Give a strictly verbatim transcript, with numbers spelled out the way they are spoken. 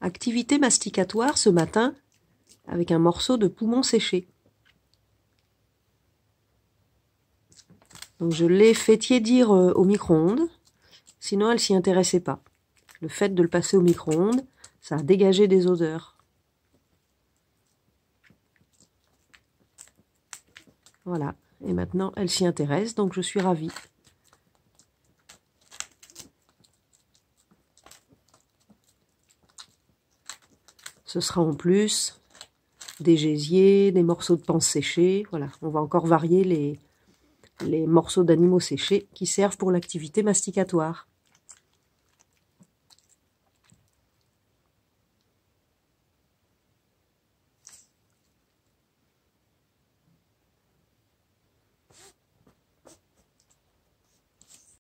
Activité masticatoire ce matin avec un morceau de poumon séché. Donc je l'ai fait tiédir au micro-ondes, sinon elle s'y intéressait pas. Le fait de le passer au micro-ondes, ça a dégagé des odeurs. Voilà, et maintenant elle s'y intéresse, donc je suis ravie. Ce sera en plus des gésiers, des morceaux de panse séchés, voilà, on va encore varier les, les morceaux d'animaux séchés qui servent pour l'activité masticatoire.